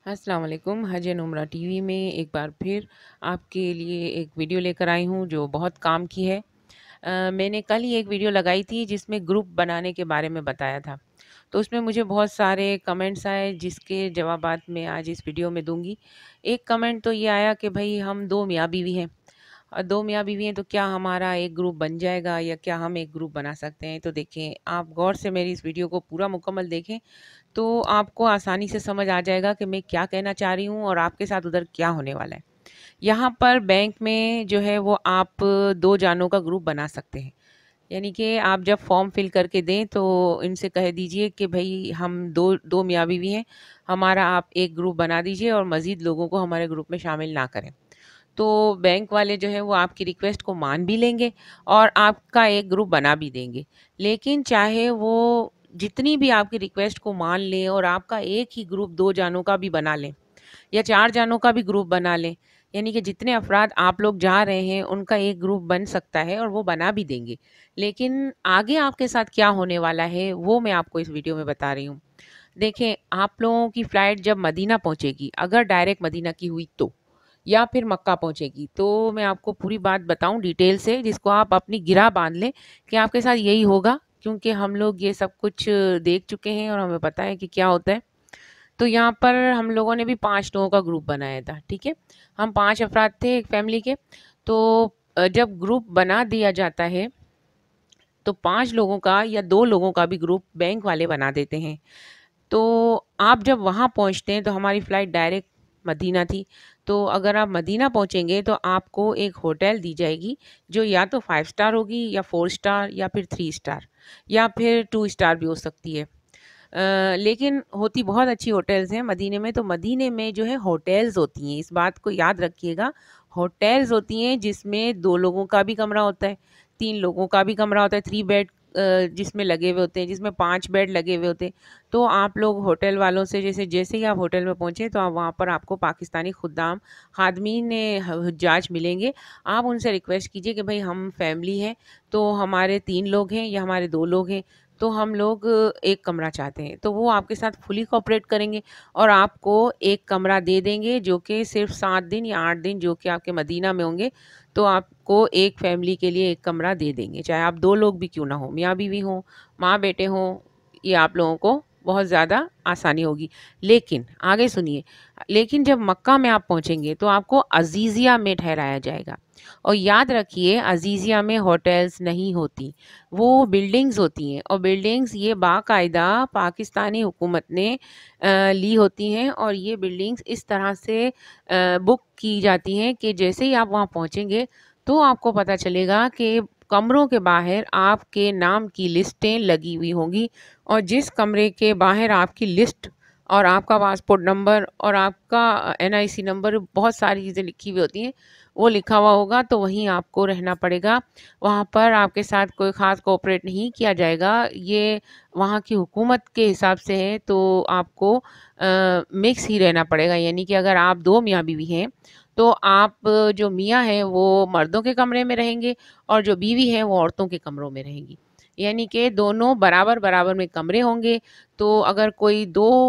अस्सलाम वालेकुम। हज नुमरा टीवी में एक बार फिर आपके लिए एक वीडियो लेकर आई हूँ जो बहुत काम की है। मैंने कल ही एक वीडियो लगाई थी जिसमें ग्रुप बनाने के बारे में बताया था। तो उसमें मुझे बहुत सारे कमेंट्स आए जिसके जवाबात मैं आज इस वीडियो में दूँगी। एक कमेंट तो ये आया कि भई हम 2 मियाँ-बीवी हैं। 2 मियाँ-बीवी हैं तो क्या हमारा एक ग्रुप बन जाएगा या क्या हम एक ग्रुप बना सकते हैं? तो देखें, आप गौर से मेरी इस वीडियो को पूरा मुकम्मल देखें तो आपको आसानी से समझ आ जाएगा कि मैं क्या कहना चाह रही हूँ और आपके साथ उधर क्या होने वाला है। यहाँ पर बैंक में जो है वो आप 2 जानों का ग्रुप बना सकते हैं। यानी कि आप जब फॉर्म फिल करके दें तो इनसे कह दीजिए कि भई हम 2 मियाँ-बीवी हैं, हमारा आप एक ग्रुप बना दीजिए और मज़ीद लोगों को हमारे ग्रुप में शामिल ना करें। तो बैंक वाले जो है वो आपकी रिक्वेस्ट को मान भी लेंगे और आपका एक ग्रुप बना भी देंगे। लेकिन चाहे वो जितनी भी आपकी रिक्वेस्ट को मान लें और आपका एक ही ग्रुप 2 जानों का भी बना लें या 4 जानों का भी ग्रुप बना लें, यानी कि जितने अफ़राद आप लोग जा रहे हैं उनका एक ग्रुप बन सकता है और वो बना भी देंगे। लेकिन आगे आपके साथ क्या होने वाला है वो मैं आपको इस वीडियो में बता रही हूँ। देखें, आप लोगों की फ़्लाइट जब मदीना पहुँचेगी, अगर डायरेक्ट मदीना की हुई तो, या फिर मक्का पहुँचेगी, तो मैं आपको पूरी बात बताऊँ डिटेल से जिसको आप अपनी गिरह बाँध लें कि आपके साथ यही होगा क्योंकि हम लोग ये सब कुछ देख चुके हैं और हमें पता है कि क्या होता है। तो यहाँ पर हम लोगों ने भी 5 लोगों का ग्रुप बनाया था, ठीक है? हम 5 अफ़राद थे एक फ़ैमिली के, तो जब ग्रुप बना दिया जाता है, तो 5 लोगों का या 2 लोगों का भी ग्रुप बैंक वाले बना देते हैं। तो आप जब वहाँ पहुँचते हैं तो हमारी फ़्लाइट डायरेक्ट मदीना थी। तो अगर आप मदीना पहुँचेंगे तो आपको एक होटल दी जाएगी जो या तो 5 स्टार होगी या 4 स्टार या फिर 3 स्टार या फिर 2 स्टार भी हो सकती है। लेकिन होती बहुत अच्छी होटल्स हैं मदीने में, तो मदीने में जो है होटल्स होती हैं, इस बात को याद रखिएगा। होटल्स होती हैं जिसमें 2 लोगों का भी कमरा होता है, 3 लोगों का भी कमरा होता है, 3 बेड जिसमें लगे हुए होते हैं, जिसमें 5 बेड लगे हुए होते हैं। तो आप लोग होटल वालों से जैसे जैसे ही आप होटल में पहुँचे तो आप वहाँ पर आपको पाकिस्तानी खुद्दाम खादमीन हुज्जाज मिलेंगे। आप उनसे रिक्वेस्ट कीजिए कि भई हम फैमिली हैं, तो हमारे 3 लोग हैं या हमारे 2 लोग हैं, तो हम लोग एक कमरा चाहते हैं। तो वो आपके साथ फुली कोऑपरेट करेंगे और आपको एक कमरा दे देंगे जो कि सिर्फ़ 7 दिन या 8 दिन जो कि आपके मदीना में होंगे, तो आपको एक फैमिली के लिए एक कमरा दे देंगे। चाहे आप 2 लोग भी क्यों ना हों, मियाँ-बीवी हों, माँ-बेटे हों, ये आप लोगों को बहुत ज़्यादा आसानी होगी। लेकिन आगे सुनिए, लेकिन जब मक्का में आप पहुँचेंगे तो आपको अज़ीज़िया में ठहराया जाएगा और याद रखिए अज़ीज़िया में होटल्स नहीं होती, वो बिल्डिंग्स होती हैं और बिल्डिंग्स ये बाकायदा पाकिस्तानी हुकूमत ने ली होती हैं और ये बिल्डिंग्स इस तरह से बुक की जाती हैं कि जैसे ही आप वहाँ पहुँचेंगे तो आपको पता चलेगा कि कमरों के बाहर आपके नाम की लिस्टें लगी हुई होंगी और जिस कमरे के बाहर आपकी लिस्ट और आपका पासपोर्ट नंबर और आपका एनआईसी नंबर बहुत सारी चीज़ें लिखी हुई होती हैं, वो लिखा हुआ होगा तो वहीं आपको रहना पड़ेगा। वहाँ पर आपके साथ कोई ख़ास कोऑपरेट नहीं किया जाएगा। ये वहाँ की हुकूमत के हिसाब से है तो आपको मिक्स ही रहना पड़ेगा। यानी कि अगर आप 2 मियाँ-बीवी हैं, तो आप जो मियाँ हैं वो मर्दों के कमरे में रहेंगे और जो बीवी हैं वो औरतों के कमरों में रहेंगी। यानी कि दोनों बराबर-बराबर में कमरे होंगे, तो अगर कोई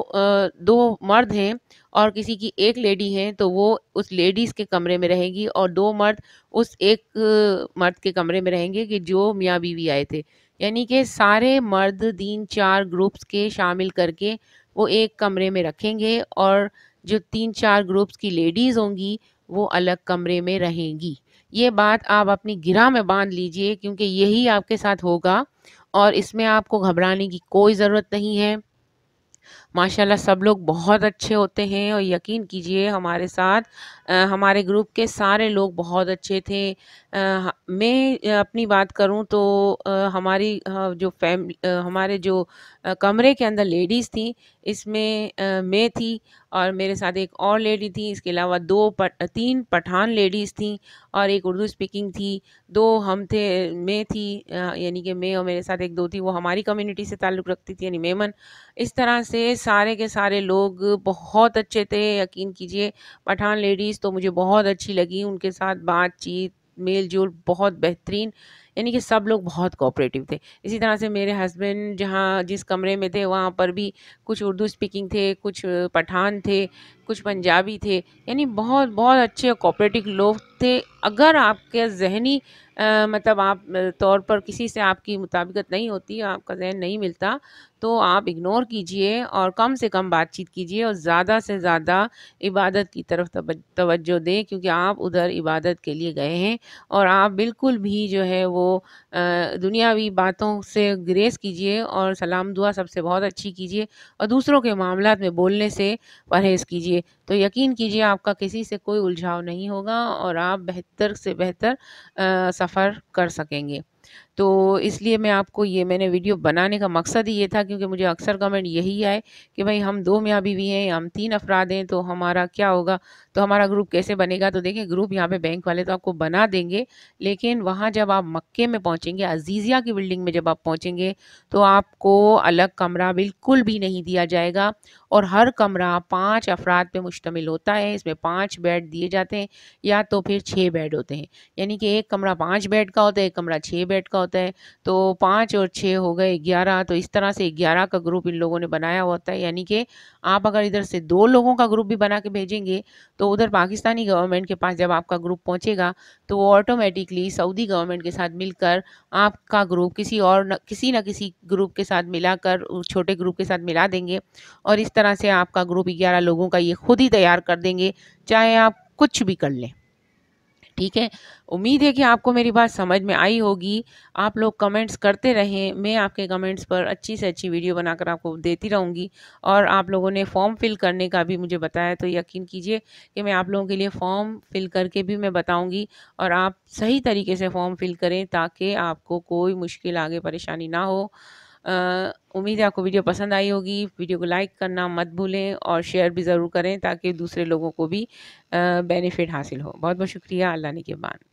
2 मर्द हैं और किसी की 1 लेडी है, तो वो उस लेडीज़ के कमरे में रहेगी और 2 मर्द उस एक मर्द के कमरे में रहेंगे कि जो मियाँ-बीवी आए थे। यानी कि सारे मर्द 3-4 ग्रुप्स के शामिल करके वो एक कमरे में रखेंगे और जो 3-4 ग्रुप्स की लेडीज़ होंगी, वो अलग कमरे में रहेंगी। ये बात आप अपनी गिरह में बाँध लीजिए क्योंकि यही आपके साथ होगा और इसमें आपको घबराने की कोई ज़रूरत नहीं है। माशाल्लाह सब लोग बहुत अच्छे होते हैं और यकीन कीजिए हमारे साथ हमारे ग्रुप के सारे लोग बहुत अच्छे थे। मैं अपनी बात करूं तो हमारी हमारे जो कमरे के अंदर लेडीज़ थी इसमें मैं थी और मेरे साथ एक और लेडी थी। इसके अलावा 3 पठान लेडीज़ थीं और एक उर्दू स्पीकिंग थी। 2 हम थे, मैं थी यानी कि मैं और मेरे साथ एक 2 थी वो हमारी कम्युनिटी से ताल्लुक़ रखती थी यानी मेमन। इस तरह से सारे के सारे लोग बहुत अच्छे थे, यकीन कीजिए। पठान लेडीज़ तो मुझे बहुत अच्छी लगी, उनके साथ बातचीत, मेल-जोल बहुत बेहतरीन। यानी कि सब लोग बहुत कोऑपरेटिव थे। इसी तरह से मेरे हस्बैंड जहाँ जिस कमरे में थे वहाँ पर भी कुछ उर्दू स्पीकिंग थे, कुछ पठान थे, कुछ पंजाबी थे, यानी बहुत बहुत अच्छे कोऑपरेटिव लोग थे। अगर आपके ज़हनी मतलब आप तौर पर किसी से आपकी मुताबिकत नहीं होती, आपका ज़हन नहीं मिलता, तो आप इग्नोर कीजिए और कम से कम बातचीत कीजिए और ज़्यादा से ज़्यादा इबादत की तरफ तवज्जो दें, क्योंकि आप उधर इबादत के लिए गए हैं। और आप बिल्कुल भी जो है वो दुनियावी बातों से गुरेज़ कीजिए और सलाम दुआ सबसे बहुत अच्छी कीजिए और दूसरों के मामलात में बोलने से परहेज़ कीजिए। तो यकीन कीजिए आपका किसी से कोई उलझाव नहीं होगा और आप बेहतर से बेहतर सफ़र कर सकेंगे। तो इसलिए मैंने वीडियो बनाने का मकसद ही ये था, क्योंकि मुझे अक्सर कमेंट यही आए कि भाई हम 2 मियाँ-बीवी हैं, हम 3 अफ़राद हैं, तो हमारा क्या होगा? तो हमारा ग्रुप कैसे बनेगा? तो देखिए, ग्रुप यहाँ पे बैंक वाले तो आपको बना देंगे, लेकिन वहाँ जब आप मक्के में पहुँचेंगे, अज़ीज़िया की बिल्डिंग में जब आप पहुँचेंगे, तो आपको अलग कमरा बिल्कुल भी नहीं दिया जाएगा और हर कमरा 5 अफ़राद पे मुश्तमिल होता है। इसमें 5 बेड दिए जाते हैं या तो फिर 6 बेड होते हैं। यानी कि एक कमरा 5 बेड का होता है, एक कमरा 6 बेड का होता है। तो 5 और 6 हो गए 11, तो इस तरह से 11 का ग्रुप इन लोगों ने बनाया होता है। यानी कि आप अगर इधर से 2 लोगों का ग्रुप भी बना के भेजेंगे, तो उधर पाकिस्तानी गवर्नमेंट के पास जब आपका ग्रुप पहुँचेगा, तो वो ऑटोमेटिकली सऊदी गवर्नमेंट के साथ मिलकर आपका ग्रुप किसी न किसी ग्रुप के साथ मिलाकर उस छोटे ग्रुप के साथ मिला देंगे और इस तरह से आपका ग्रुप 11 लोगों का ये खुद ही तैयार कर देंगे, चाहे आप कुछ भी कर लें। ठीक है? उम्मीद है कि आपको मेरी बात समझ में आई होगी। आप लोग कमेंट्स करते रहें, मैं आपके कमेंट्स पर अच्छी से अच्छी वीडियो बनाकर आपको देती रहूँगी और आप लोगों ने फॉर्म फिल करने का भी मुझे बताया, तो यकीन कीजिए कि मैं आप लोगों के लिए फॉर्म फिल करके भी मैं बताऊँगी और आप सही तरीके से फॉर्म फिल करें ताकि आपको कोई मुश्किल आगे परेशानी ना हो। उम्मीद है आपको वीडियो पसंद आई होगी। वीडियो को लाइक करना मत भूलें और शेयर भी ज़रूर करें ताकि दूसरे लोगों को भी बेनिफिट हासिल हो। बहुत-बहुत शुक्रिया। अल्लाह ने के बाद।